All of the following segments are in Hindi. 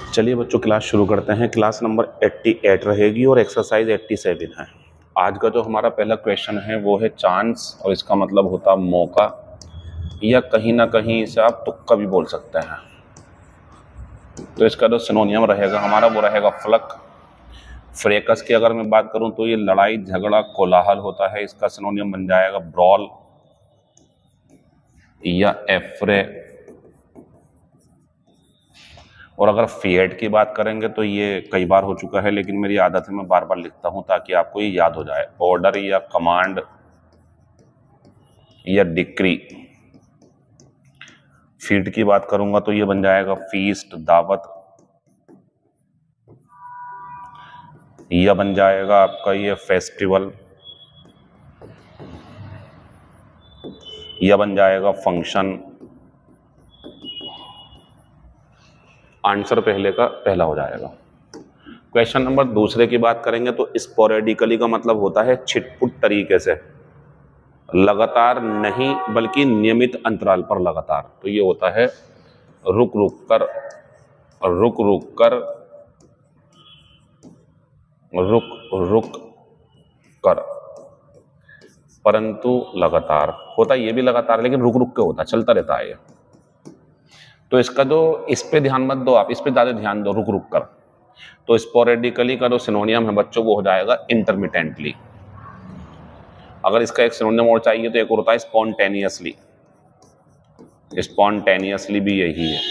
चलिए बच्चों क्लास शुरू करते हैं। क्लास नंबर 88 रहेगी और एक्सरसाइज 87 है। आज का जो हमारा पहला क्वेश्चन है वो है चांस, और इसका मतलब होता है मौका, या कहीं ना कहीं इसे आप तुक्का भी बोल सकते हैं। तो इसका जो सिनोनियम रहेगा हमारा वो रहेगा फ्लक। फ्रेकस की अगर मैं बात करूं तो ये लड़ाई झगड़ा कोलाहल होता है, इसका सिनोनियम बन जाएगा ब्रॉल या एफ्रे। और अगर फिएट की बात करेंगे तो ये कई बार हो चुका है, लेकिन मेरी आदत है मैं बार बार लिखता हूं ताकि आपको ये याद हो जाए। ऑर्डर या कमांड या डिक्री। फीड की बात करूंगा तो ये बन जाएगा फीस्ट दावत, या बन जाएगा आपका ये फेस्टिवल, या बन जाएगा फंक्शन। आंसर पहले का पहला हो जाएगा। क्वेश्चन नंबर दूसरे की बात करेंगे तो स्पोरेडिकली का मतलब होता है छिटपुट तरीके से, लगातार नहीं बल्कि नियमित अंतराल पर लगातार। तो ये होता है रुक रुक कर, रुक रुक कर, रुक रुक कर, परंतु लगातार होता है। ये भी लगातार लेकिन रुक रुक के होता है, चलता रहता है ये। तो इसका जो इस पे ध्यान मत दो आप, इस पे ज्यादा ध्यान दो, रुक रुक कर। तो स्पोरेडिकली का जो सिनोनियम है बच्चों वो हो जाएगा इंटरमिटेंटली। अगर इसका एक सिनोनियम और चाहिए तो एक और होता है स्पॉन्टेनियसली। स्पॉन्टेनियसली भी यही है,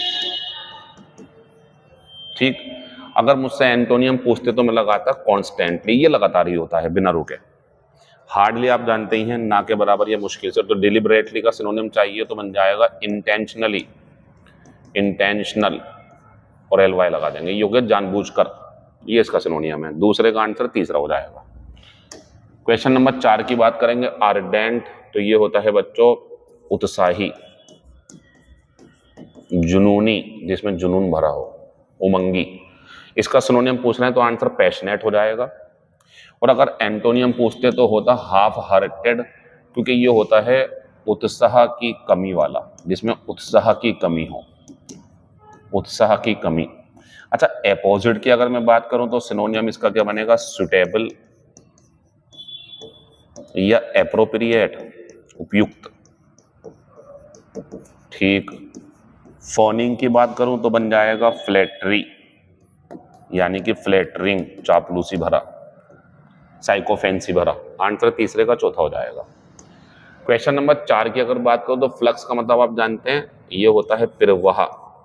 ठीक। अगर मुझसे एंटोनियम पूछते तो मैं लगाता कॉन्स्टेंटली, ये लगातार ही होता है बिना रुके। हार्डली आप जानते ही हैं, ना के बराबर या मुश्किल से। तो डिलिबरेटली का सिनोनियम चाहिए तो बन जाएगा इंटेंशनली, इंटेंशनल, और एल वाई लगा देंगे, योग्य जानबूझकर। ये इसका सिनोनियम है। दूसरे का आंसर तीसरा हो जाएगा। क्वेश्चन नंबर 4 की बात करेंगे आर्डेंट। तो ये होता है बच्चों उत्साही, जुनूनी, जिसमें जुनून भरा हो, उमंगी। इसका सिनोनियम पूछ रहे हैं तो आंसर पैशनेट हो जाएगा। और अगर एंटोनियम पूछते तो होता हाफ हार्टेड, क्योंकि ये होता है उत्साह की कमी वाला, जिसमें उत्साह की कमी हो, उत्साह की कमी। अच्छा, अपोजिट की अगर मैं बात करूं तो सिनोनियम इसका क्या बनेगा, सुटेबल या एप्रोप्रिएट, उपयुक्त, ठीक। फोनिंग की बात करूं तो बन जाएगा फ्लैटरी, यानी कि फ्लैटरिंग, चापलूसी भरा, साइकोफेंसी भरा। आंसर तीसरे का चौथा हो जाएगा। क्वेश्चन नंबर 4 की अगर बात करूं तो फ्लक्स का मतलब आप जानते हैं, ये होता है प्रवाह,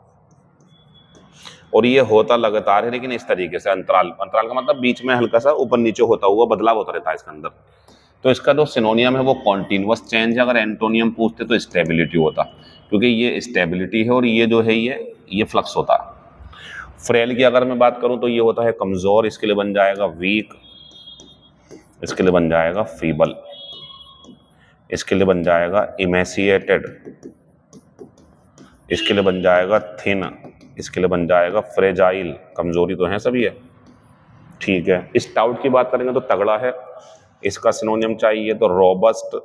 और ये होता लगातार है लेकिन इस तरीके से, अंतराल। अंतराल का मतलब बीच में हल्का सा ऊपर नीचे होता हुआ बदलाव होता रहता है इसके अंदर। तो इसका जो सिनोनियम है वो कॉन्टिन्यूअस चेंज है। अगर एंटोनियम पूछते तो स्टेबिलिटी होता, क्योंकि ये स्टेबिलिटी है और ये जो है ये फ्लक्स होता है। फ्रेल की अगर मैं बात करूं तो ये होता है कमजोर, इसके लिए बन जाएगा वीक, इसके लिए बन जाएगा फीबल, इसके लिए बन जाएगा इमेसिएटेड, इसके लिए बन जाएगा थिन, इसके लिए बन जाएगा फ्रेजाइल। कमजोरी तो है सभी है, ठीक है। स्टाउट की बात करेंगे तो तगड़ा है, इसका सिनोनियम चाहिए तो रोबस्ट।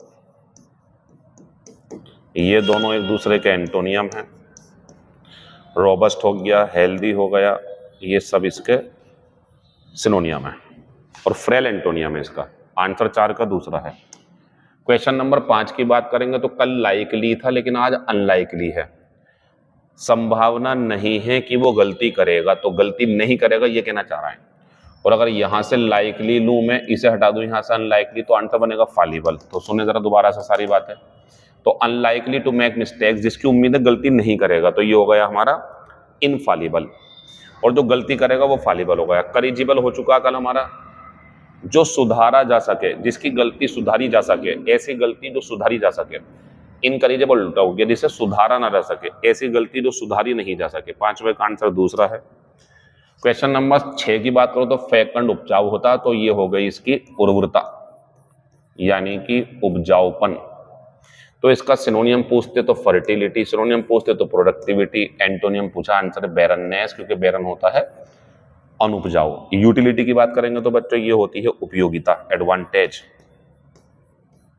ये दोनों एक दूसरे के एंटोनियम हैं। रोबस्ट हो गया, हेल्दी हो गया, ये सब इसके सिनोनियम है। और फ्रेल एंटोनियम है इसका। आंसर 4 का दूसरा है। क्वेश्चन नंबर 5 की बात करेंगे तो कल लाइकली था लेकिन आज अनलाइकली है। संभावना नहीं है कि वो गलती करेगा, तो गलती नहीं करेगा ये कहना चाह रहा है। और अगर यहां से लाइकली लूं मैं, इसे हटा दूं यहां से अनलाइकली, तो आंसर बनेगा फॉलिबल। तो सुने जरा दोबारा से सारी बातें। तो अनलाइकली टू मेक मिस्टेक्स, जिसकी उम्मीद है गलती नहीं करेगा, तो ये हो गया हमारा इनफॉलिबल। और जो गलती करेगा वो फॉलिबल हो गया। करिजिबल हो चुका कल हमारा, जो सुधारा जा सके, जिसकी गलती सुधारी जा सके, ऐसी गलती जो सुधारी जा सके। इनकरेजिबल उल्टा हो गया, जिसे सुधारा ना जा सके, ऐसी गलती जो सुधारी नहीं जा सके। 5वें का आंसर दूसरा है। क्वेश्चन नंबर 6 की बात करो तो फेकंड उपजाऊ होता, तो ये हो गई इसकी उर्वरता, यानी कि उपजाऊपन। तो इसका सिनोनियम पूछते तो फर्टिलिटी, सिनोनियम पूछते तो प्रोडक्टिविटी, एंटोनियम पूछा आंसर है बैरननेस, क्योंकि बैरन होता है अनुपजाऊ। यूटिलिटी की बात करेंगे तो बच्चों ये होती है उपयोगिता, एडवांटेज,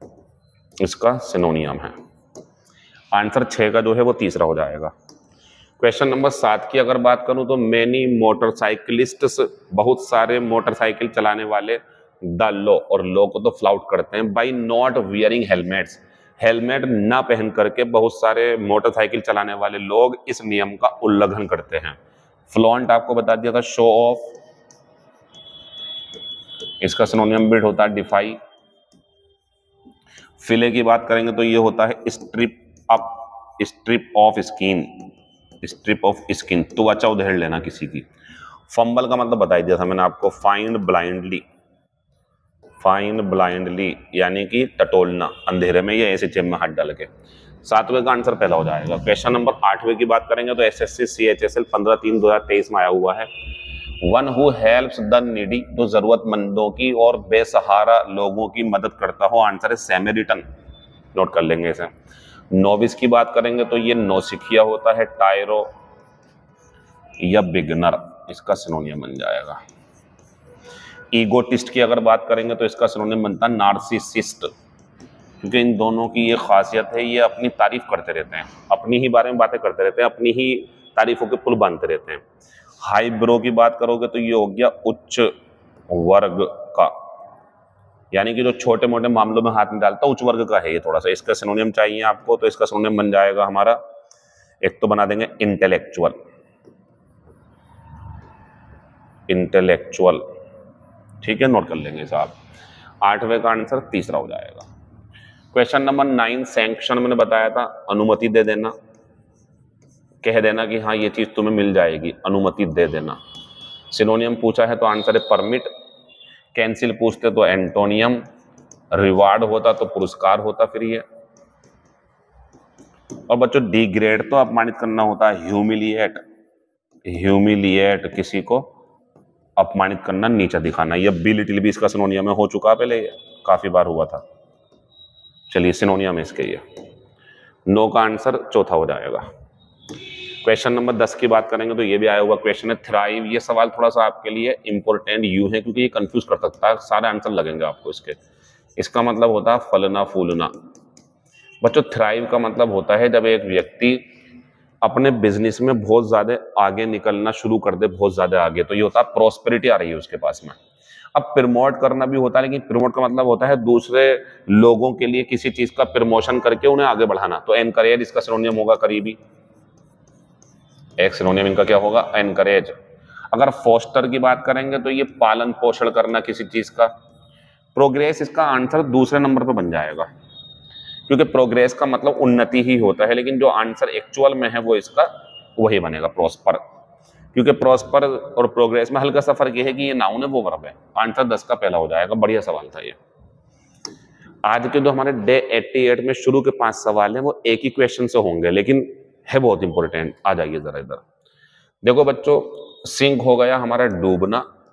इसका सिनोनियम है। आंसर 6 का जो है वो तीसरा हो जाएगा। क्वेश्चन नंबर 7 की अगर बात करूं तो मेनी मोटरसाइकिलिस्ट्स, बहुत सारे मोटरसाइकिल चलाने वाले, द लॉ, और लॉ को तो फ्लाउट करते हैं, by not wearing helmets, helmet ना पहन करके बहुत सारे मोटरसाइकिल चलाने वाले लोग इस नियम का उल्लंघन करते हैं। फ्लॉन्ट आपको बता दिया था, शो ऑफ, इसका सिनोनिम भी होता है डिफाई। फिले की बात करेंगे तो ये होता है strip up, strip off skin, strip off skin, त्वचा उधेड़ लेना किसी की। फंबल का मतलब बता दिया था मैंने आपको, फाइंड ब्लाइंडली, फाइंड ब्लाइंडली यानी कि टटोलना अंधेरे में या ऐसे जेब में हाथ डाल के। 7वें का आंसर पहला हो जाएगा। क्वेश्चन नंबर 8वें की बात करेंगे तो एसएससी CHSL 15/3/2023 में आया हुआ है, one who helps the needy, जो जरूरतमंदों की और बेसहारा लोगों की मदद करता हो। आंसर है सैमेरिटन, नोट कर लेंगे इसे। नोविस की बात करेंगे तो ये नौसिखिया होता है, टायरो या बिगनर, इसका सिनोनियम बन जाएगा। ईगोटिस्ट की अगर बात करेंगे तो इसका सिनोनियम बनता है नार्सिसिस्ट, क्योंकि इन दोनों की ये खासियत है, ये अपनी तारीफ करते रहते हैं, अपनी ही बारे में बातें करते रहते हैं, अपनी ही तारीफों के पुल बांधते रहते हैं। हाईब्रो की बात करोगे तो ये हो गया उच्च वर्ग का, यानी कि जो छोटे मोटे मामलों में हाथ नहीं डालता, उच्च वर्ग का है ये थोड़ा सा। इसका सिनोनियम चाहिए आपको तो इसका सिनोनियम बन जाएगा हमारा, एक तो बना देंगे इंटेलेक्चुअल, इंटेलेक्चुअल, ठीक है, नोट कर लेंगे साहब। 8वें का आंसर तीसरा हो जाएगा। क्वेश्चन नंबर 9, सैंक्शन मैंने बताया था, अनुमति दे देना, कह देना कि हाँ ये चीज तुम्हें मिल जाएगी, अनुमति दे देना। सिनोनियम पूछा है तो आंसर है परमिट, कैंसिल पूछते तो एंटोनियम, रिवार्ड होता तो पुरस्कार होता फिर ये। और बच्चों डिग्रेड तो अपमानित करना होता है, ह्यूमिलिएट, ह्यूमिलिएट किसी को अपमानित करना, नीचा दिखाना। ये बिलिटिल भी इसका सिनोनियम में हो चुका पहले, ये काफी बार हुआ था। चलिए सिनोनियम है इसके ये। 9 का आंसर चौथा हो जाएगा। क्वेश्चन नंबर 10 की बात करेंगे तो ये भी आया हुआ क्वेश्चन है, थ्राइव। ये सवाल थोड़ा सा आपके लिए इंपॉर्टेंट यूं है क्योंकि ये कंफ्यूज कर सकता है, सारे आंसर लगेंगे आपको इसके। इसका मतलब होता है फलना फूलना। बच्चों थ्राइव का मतलब होता है जब एक व्यक्ति अपने बिजनेस में बहुत ज्यादा आगे निकलना शुरू कर दे, बहुत ज्यादा आगे, तो ये होता है प्रॉस्पेरिटी आ रही है उसके पास में। अब प्रमोट करना भी होता है, लेकिन प्रमोट का मतलब होता है दूसरे लोगों के लिए किसी चीज का प्रमोशन करके उन्हें आगे बढ़ाना। तो एनकरेज इसका सिनोनियम होगा करीबी, एक सिनोनियम इनका क्या होगा, एनकरेज। अगर फोस्टर की बात करेंगे तो ये पालन पोषण करना किसी चीज का। प्रोग्रेस इसका आंसर दूसरे नंबर पर बन जाएगा, क्योंकि प्रोग्रेस का मतलब उन्नति ही होता है, लेकिन जो आंसर एक्चुअल में है वो इसका वही बनेगा, प्रॉस्पर। क्योंकि प्रॉस्पर और प्रोग्रेस में हल्का सा फर्क ये है कि ये नाउन है वो वर्ब है। आंसर 10 का पहला हो जाएगा। बढ़िया सवाल था ये। आज के जो हमारे डे 88 में शुरू के 5 सवाल हैं वो एक ही क्वेश्चन से होंगे, लेकिन है बहुत इंपॉर्टेंट। आ जाइए जरा इधर देखो बच्चों, सिंक हो गया हमारा डूबना,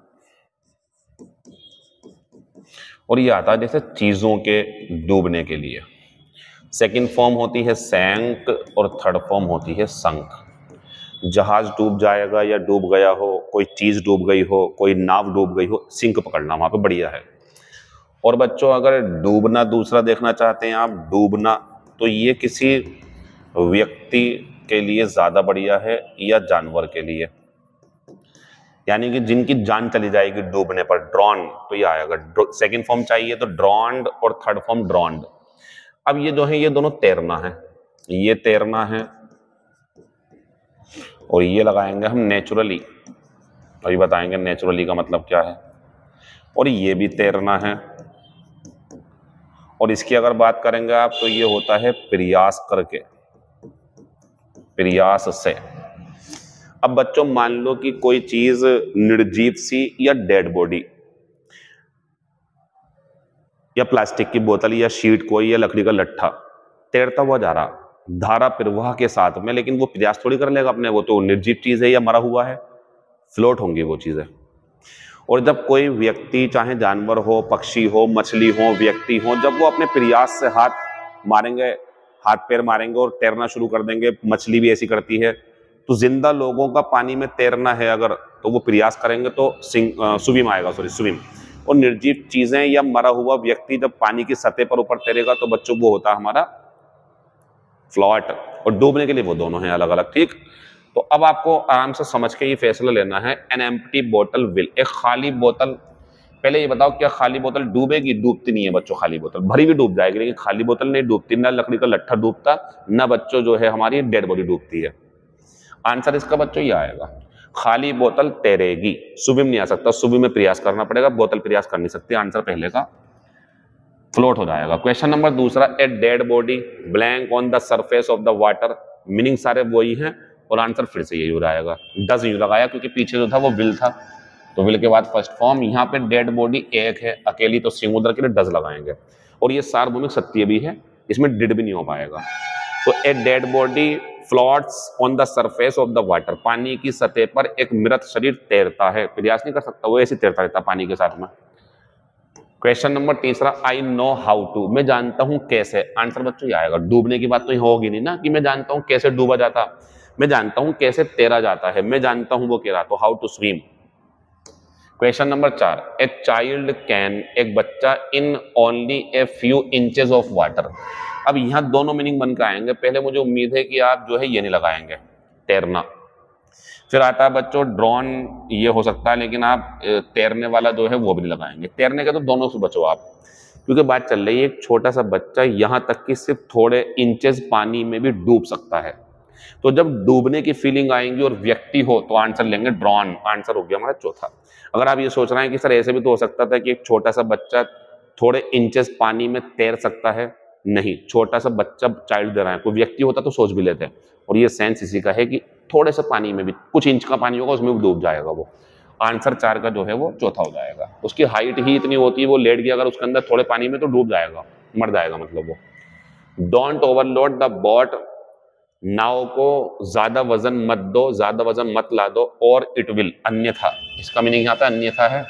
और ये आता है जैसे चीजों के डूबने के लिए। सेकंड फॉर्म होती है सैंक और थर्ड फॉर्म होती है संक। जहाज डूब जाएगा या डूब गया हो, कोई चीज डूब गई हो, कोई नाव डूब गई हो, सिंक पकड़ना वहां पे बढ़िया है। और बच्चों अगर डूबना दूसरा देखना चाहते हैं आप, डूबना, तो ये किसी व्यक्ति के लिए ज्यादा बढ़िया है या जानवर के लिए, यानी कि जिनकी जान चली जाएगी डूबने पर, ड्रॉन, तो ये आएगा। सेकंड फॉर्म चाहिए तो ड्रॉन्ड, और थर्ड फॉर्म ड्रॉन्ड। अब ये जो है ये दोनों तैरना है, ये तैरना है, और ये लगाएंगे हम नेचुरली, अभी बताएंगे नेचुरली का मतलब क्या है। और ये भी तैरना है, और इसकी अगर बात करेंगे आप तो ये होता है प्रयास करके, प्रयास से। अब बच्चों मान लो कि कोई चीज निर्जीव सी या डेड बॉडी, या प्लास्टिक की बोतल या शीट कोई या लकड़ी का लट्ठा तैरता हुआ जा रहा धारा प्रवाह के साथ में, लेकिन वो प्रयास थोड़ी कर लेगा अपने, वो तो निर्जीव चीज है या मरा हुआ है, फ्लोट होंगी वो चीजें। और जब कोई व्यक्ति, चाहे जानवर हो, पक्षी हो, मछली हो, व्यक्ति हो, जब वो अपने प्रयास से हाथ मारेंगे, हाथ पैर मारेंगे और तैरना शुरू कर देंगे, मछली भी ऐसी करती है, तो जिंदा लोगों का पानी में तैरना है अगर, तो वो प्रयास करेंगे तो स्विम आएगा, सॉरी स्विम। और निर्जीव चीजें या मरा हुआ व्यक्ति जब पानी की सतह पर ऊपर तैरेगा तो बच्चों वो होता है हमारा फ्लोट। और डूबने के लिए वो दोनों हैं अलग अलग, ठीक। तो अब आपको आराम से समझ के ये फैसला लेना है। एन एम्प्टी बोतल विल, एक खाली बोतल, पहले ये बताओ क्या खाली बोतल डूबेगी? डूबती नहीं है बच्चों, खाली बोतल भरी भी डूब जाएगी, लेकिन खाली बोतल नहीं डूबती। ना लकड़ी का लट्ठा डूबता, ना बच्चों जो है हमारी डेड बॉडी डूबती है। आंसर इसका बच्चों ये आएगा, खाली बोतल तैरेगी, स्विम नहीं आ सकता, स्विम में प्रयास करना पड़ेगा, बोतल प्रयास कर नहीं सकती। आंसर पहले का फ्लोट हो जाएगा। क्वेश्चन नंबर दूसरा, a dead body blank on the surface of the water, meaning सारे वही हैं और आंसर फिर से यही हो जाएगा। डज यूं लगाया क्योंकि पीछे जो था वो विल था, तो विल के बाद फर्स्ट फॉर्म, यहाँ पे डेड बॉडी एक है अकेली, तो सिंगुलर के लिए डज लगाएंगे। और ये सार्वभौमिक सत्य भी है, इसमें डिड भी नहीं हो पाएगा। तो a dead body floats on the surface of the water, पानी की सतह पर एक मृत शरीर तैरता है, प्रयास नहीं कर सकता, वो ऐसे तैरता रहता पानी के साथ में। क्वेश्चन नंबर तीसरा, आई नो हाउ टू, मैं जानता हूं कैसे। आंसर बच्चों ये आएगा, डूबने की बात तो होगी नहीं ना कि मैं जानता हूं कैसे डूबा जाता, मैं जानता हूं कैसे तैरा जाता है, मैं जानता हूं वो कह रहा, तो how to swim. Question number 4, a child can, एक बच्चा in only a few inches of water. अब यहाँ दोनों मीनिंग बन के आएंगे, पहले मुझे उम्मीद है कि आप जो है ये नहीं लगाएंगे तैरना, फिर आता है बच्चों ड्रोन, ये हो सकता है, लेकिन आप तैरने वाला जो है वो भी नहीं लगाएंगे। तैरने के तो दोनों से बचो आप, क्योंकि बात चल रही है एक छोटा सा बच्चा यहाँ तक कि सिर्फ थोड़े इंचेस पानी में भी डूब सकता है। तो जब डूबने की फीलिंग आएंगी और व्यक्ति हो तो आंसर लेंगे ड्रोन। आंसर हो गया हमारा चौथा। अगर आप ये सोच रहे हैं कि सर ऐसे भी तो हो सकता था कि एक छोटा सा बच्चा थोड़े इंचेस पानी में तैर सकता है, नहीं, छोटा सा बच्चा चाइल्ड दे रहा है, कोई व्यक्ति होता तो सोच भी लेते। और ये सेंस इसी का है कि थोड़े से पानी में भी, कुछ इंच का पानी होगा उसमें भी डूब जाएगा वो। आंसर 4 का जो है वो चौथा हो जाएगा। उसकी हाइट ही इतनी होती है, वो लेट गया अगर उसके अंदर थोड़े पानी में तो डूब जाएगा, मर जाएगा मतलब वो। डोंट ओवरलोड द बोट, नाव को ज्यादा वजन मत दो, ज्यादा वजन मत ला दो, और इट विल, अन्यथा, इसका मीनिंग यहाँ पे अन्यथा है,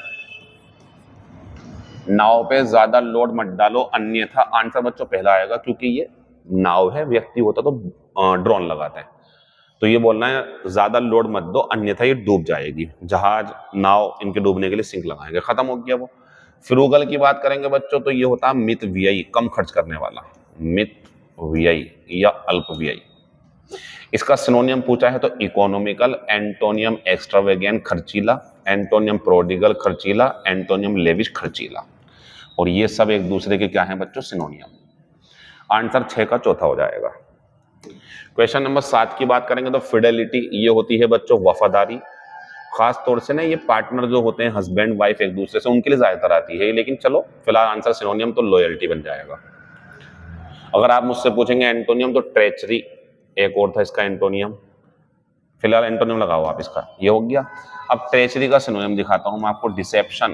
नाव पे ज्यादा लोड मत डालो, अन्यथा। आंसर बच्चों पहला आएगा, क्योंकि ये नाव है, व्यक्ति होता तो ड्रोन लगाते हैं। तो ये बोलना है ज्यादा लोड मत दो, अन्यथा ये डूब जाएगी। जहाज, नाव, इनके डूबने के लिए सिंक लगाएंगे, खत्म हो गया वो। फ्रूगल की बात करेंगे बच्चों तो ये होता है मित व्ययी, कम खर्च करने वाला, मित व्ययी या अल्प व्ययी। इसका सिनोनियम पूछा है तो इकोनॉमिकल, एंटोनियम एक्स्ट्रावेगेंट खर्चीला, एंटोनियम प्रोडिगल खर्चीला, एंटोनियम लेविश खर्चीला। और ये सब एक दूसरे के क्या हैं बच्चों? सिनोनियम। आंसर 6 का चौथा हो जाएगा। क्वेश्चन नंबर 7 की बात करेंगे तो फिडेलिटी, ये होती है बच्चों वफादारी। खास तौर से ना ये पार्टनर जो होते हैं हस्बैंड वाइफ एक दूसरे से, उनके लिए ज्यादातर आती है, लेकिन चलो फिलहाल आंसर सिनोनियम तो लॉयल्टी बन जाएगा। अगर आप मुझसे पूछेंगे एंटोनियम तो ट्रेचरी एक और था इसका एंटोनियम, फिलहाल एंटोनियम लगाओ आप इसका, ये हो गया। अब ट्रेचरी का सिनोनियम दिखाता हूं मैं आपको, डिसेप्शन।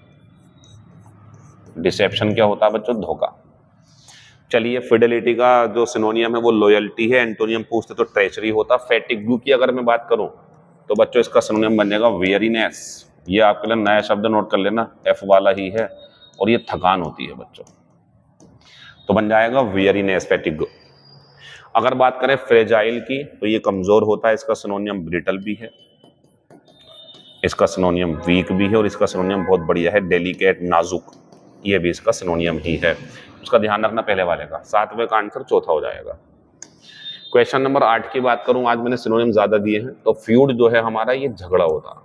डिसेप्शन क्या होता है बच्चों? धोखा। चलिए, फिडेलिटी का जो सिनोनियम है वो लॉयल्टी है, एंटोनियम पूछते तो ट्रेचरी होता। फैटिग्यू की अगर मैं बात करूं तो बच्चों इसका सिनोनियम बन जाएगा वेयरीनेस। ये आपके लिए नया शब्द नोट कर लेना, एफ वाला ही है, और ये थकान होती है बच्चों, तो बन जाएगा वेयरीनेस, फैटिग्यू। अगर बात करें फ्रेजाइल की तो ये कमजोर होता है, इसका सिनोनियम ब्रिटल भी है, इसका सिनोनियम वीक भी है, और इसका सिनोनियम बहुत बढ़िया है, डेलिकेट, नाजुक, ये भी इसका सिनोनियम ही है। उसका ध्यान रखना पहले वाले का। 7वें का आंसर चौथा हो जाएगा। क्वेश्चन नंबर 8 की बात करूं, आज मैंने सिनोनियम ज्यादा दिए हैं, तो फ्यूड जो है हमारा ये झगड़ा होता,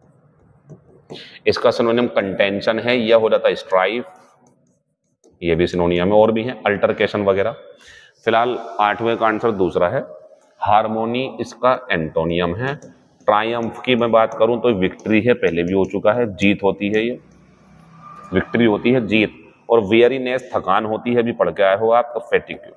इसका सिनोनियम कंटेंशन है, यह हो जाता स्ट्राइफ, ये भी सिनोनियम है, और भी है अल्टरकेशन वगैरह। फिलहाल 8वें का आंसर दूसरा है। हार्मोनी इसका एंटोनियम है। ट्रायम्फ की मैं बात करूं तो विक्ट्री है, पहले भी हो चुका है, जीत होती है, ये विक्ट्री होती है, जीत। और वेयरीनेस थकान होती है, भी पढ़ के आए हो आप, तो फैटिग्यू।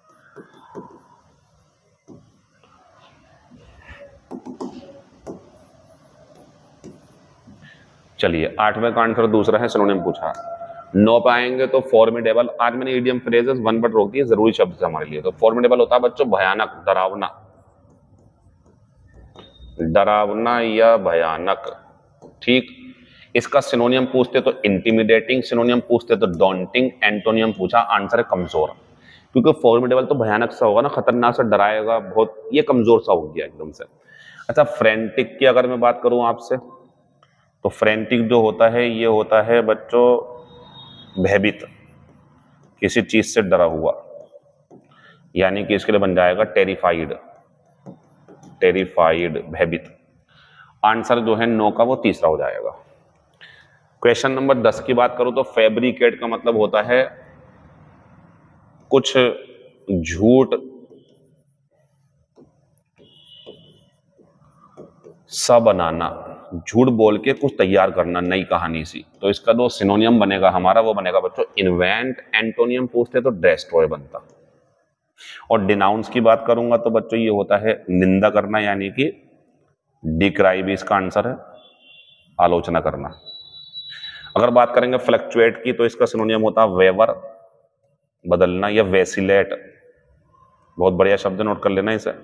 चलिए, 8वें का आंसर दूसरा है, सिनोनियम पूछा। 9 पाएंगे तो फॉर्मिडेबल। आज मैंने इडियम फ्रेजेस 1 वर्ड रोक दिए, जरूरी शब्द हमारे लिए। तो फॉर्मिडेबल होता है बच्चों भयानक, डरावना, डरावना या भयानक, ठीक। इसका सिनोनियम पूछते तो इंटिमिडेटिंग, सिनोनियम पूछते तो डॉन्टिंग, एंटोनियम पूछा, आंसर है कमजोर। क्योंकि फॉर्मिडेबल तो भयानक सा होगा ना, खतरनाक सा, डराएगा बहुत, ये कमजोर सा हो गया एकदम से। अच्छा, फ्रेंटिक की अगर मैं बात करूं आपसे तो फ्रेंटिक जो होता है ये होता है बच्चों भयभीत, किसी चीज से डरा हुआ, यानी कि इसके लिए बन जाएगा टेरिफाइड। टेरिफाइड, भयभीत। आंसर जो है नो का वो तीसरा हो जाएगा। क्वेश्चन नंबर 10 की बात करूं तो फैब्रिकेट का मतलब होता है कुछ झूठ सा बनाना, झूठ बोल के कुछ तैयार करना, नई कहानी सी। तो इसका जो सिनोनियम बनेगा हमारा वो बनेगा बच्चों इन्वेंट। एंटोनियम पूछते तो डेस्ट्रॉय बनता। और डिनाउंस की बात करूंगा तो बच्चों ये होता है निंदा करना, यानी कि डिक्राई भी इसका आंसर है, आलोचना करना। अगर बात करेंगे फ्लक्चुएट की तो इसका सिनोनियम होता है वेवर, बदलना, या वेसिलेट। बहुत बढ़िया शब्द, नोट कर लेना इसे,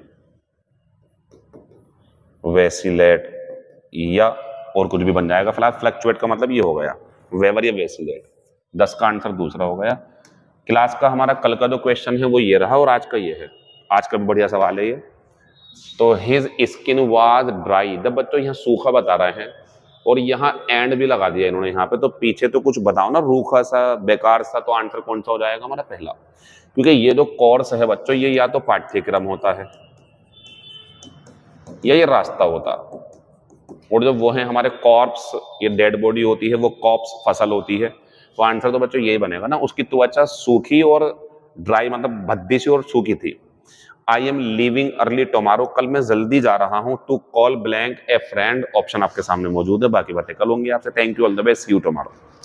वेसिलेट या और कुछ भी बन जाएगा। फिलहाल फ्लक्चुएट का मतलब ये हो गया, वेवर या वेसिलेट। 10 का आंसर दूसरा हो गया। क्लास का हमारा कल का जो क्वेश्चन है वो ये रहा और आज का ये है। आज का भी बढ़िया सवाल है ये। तो हिज स्किन वाज ड्राई, जब बच्चों यहाँ सूखा बता रहे हैं और यहाँ एंड भी लगा दिया इन्होंने यहाँ पे, तो पीछे तो कुछ बताओ ना, रूखा सा, बेकार सा। तो आंसर कौन सा हो जाएगा हमारा? पहला। क्योंकि ये जो कोर्स है बच्चों, ये या तो पाठ्यक्रम होता है या ये रास्ता होता, और जो वो है हमारे कॉर्प्स, ये डेड बॉडी होती है, वो कॉप्स फसल होती है। तो आंसर तो बच्चों यही बनेगा ना। उसकी त्वचा सूखी और ड्राई, मतलब भद्दी सी और सूखी थी। I am leaving early tomorrow, कल मैं जल्दी जा रहा हूं to call blank a friend. Option आपके सामने मौजूद है, बाकी बातें कल होंगी आपसे। Thank you, all the best, see you tomorrow.